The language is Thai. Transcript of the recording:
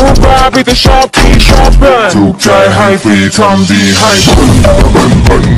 บ้าพี่แต่ชอบพี่ชอบเพื่อนถูกใจให้ฟรีทำดีให้เพื่อน